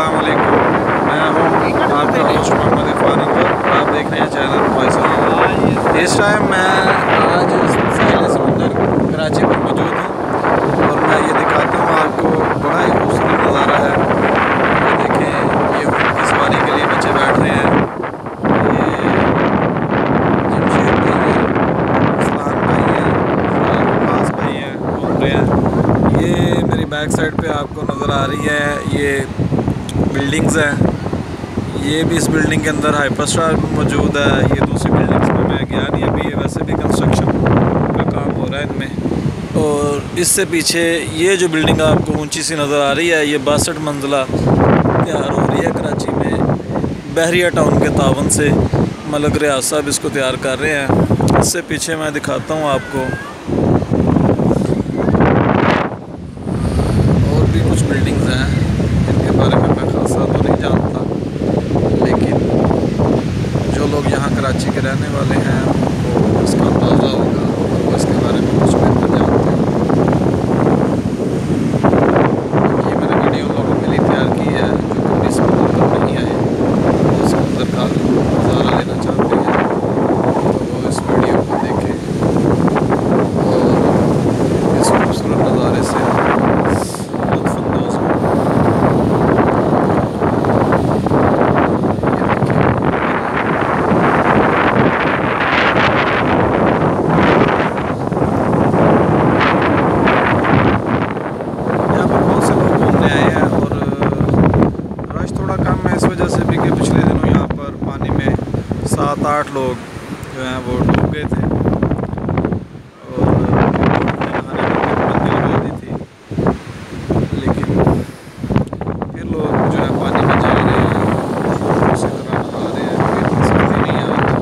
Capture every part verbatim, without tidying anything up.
अस्सलाम वालेकुम। मैं हूँ आपका होस्ट मोहम्मद इरफान अंदर। आप देख रहे हैं चैनल वॉइस ऑफ। इस टाइम मैं आज साहिल समंदर कराची पर मौजूद हूँ और मैं ये दिखाता हूँ आपको। बड़ा ही खूबसूरत नज़ारा है। ये देखें, ये ऊँट की सवारी के लिए बच्चे बैठ रहे हैं। ये जमशेद भाई हैं, फलान भाई हैं, खास भाई हैं, घूम रहे हैं। ये मेरी बैक साइड पे आपको नज़र आ रही है, ये बिल्डिंग्स हैं। ये भी इस बिल्डिंग के अंदर हाइपर स्टार मौजूद है। ये दूसरी बिल्डिंग्स में मैं गया नहीं अभी, वैसे भी कंस्ट्रक्शन का काम हो रहा है इनमें। और इससे पीछे ये जो बिल्डिंग आपको ऊंची सी नज़र आ रही है, ये बासठ मंजिला तैयार हो रही है कराची में। बहरिया टाउन के तावन से मलक रियाज साहब इसको तैयार कर रहे हैं। इससे पीछे मैं दिखाता हूँ आपको और भी कुछ बिल्डिंग्स हैं जिनके बारे में मैं खासा तो नहीं जानता, लेकिन जो लोग यहाँ कराची के रहने वाले हैं उनको इसका अंदाज़ा होगा, वो इसके बारे में कुछ बेहतर जानते हैं। ये मैंने वीडियो लोगों के लिए तैयार की है जो कभी समुद्र पर नहीं आए, वो समुद्र का नज़ारा लेना चाहते हैं, तो वो इस वीडियो को देखें और इस खूबसूरत नज़ारे से लुत्फ़अंदोज़ हों। यहाँ पर बहुत से लोग घूमने आए हैं और रश थोड़ा कम है इस वजह से भी कि पिछले दिनों यहाँ पर पानी में सात आठ लोग जो हैं वो डूब गए थे और नहाने की पाबंदी लगा दी थी, लेकिन फिर लोग जो है पानी में जा रहे हैं, उसी तरह नहा रहे हैं, कोई इतनी सख्ती नहीं है आज।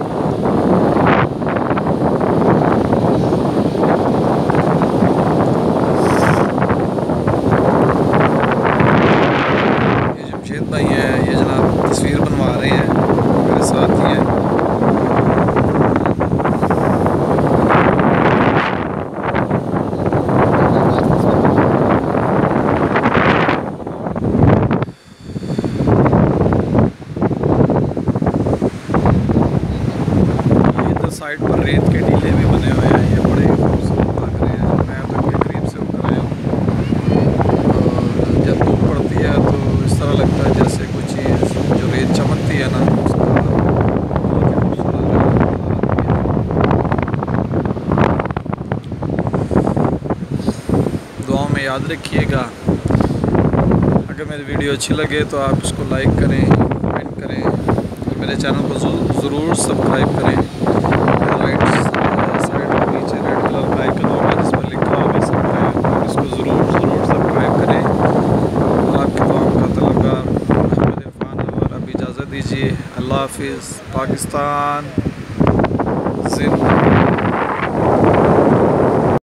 ये जमशेद भाई हैं, ये जनाब तस्वीर बनवा रहे हैं, मेरे साथ ही हैं। साइड पर रेत के टीले भी बने हुए हैं, ये बड़े खूबसूरत लग रहे हैं। मैं तो के करीब से होकर आया हूँ और जब धूप पड़ती है तो इस तरह लगता है जैसे कोई चीज़ जो रेत चमकती है ना, उसका बहुत ही खूबसूरत है। दुआओं में याद रखिएगा। अगर मेरी वीडियो अच्छी लगे तो आप इसको लाइक करें, कमेंट करें और मेरे चैनल को ज़रूर सब्सक्राइब करें। राइट साइड पर नीचे रेड कलर का आइकन होगा जिस पर लिखा होगा सब्सक्राइब, इसको ज़रूर ज़रूर सब्सक्राइब करें। आपके दुआओं का तलबगार मोहम्मद इरफान और अब इजाज़त दीजिए। अल्लाह हाफिज़। पाकिस्तान जिंदाबाद।